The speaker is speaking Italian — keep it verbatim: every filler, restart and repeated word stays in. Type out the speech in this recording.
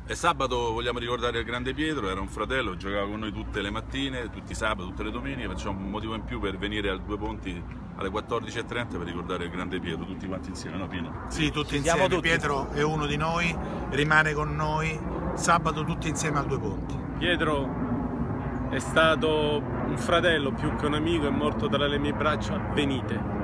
E sabato vogliamo ricordare il grande Pietro, era un fratello, giocava con noi tutte le mattine, tutti i sabati, tutte le domeniche, facciamo un motivo in più per venire al Due Ponti alle quattordici e trenta per ricordare il grande Pietro, tutti quanti insieme, no Pino? Sì, tutti Siamo insieme, tutti. Pietro è uno di noi, rimane con noi, sabato tutti insieme al Due Ponti. Pietro è stato un fratello più che un amico, è morto tra le mie braccia, venite.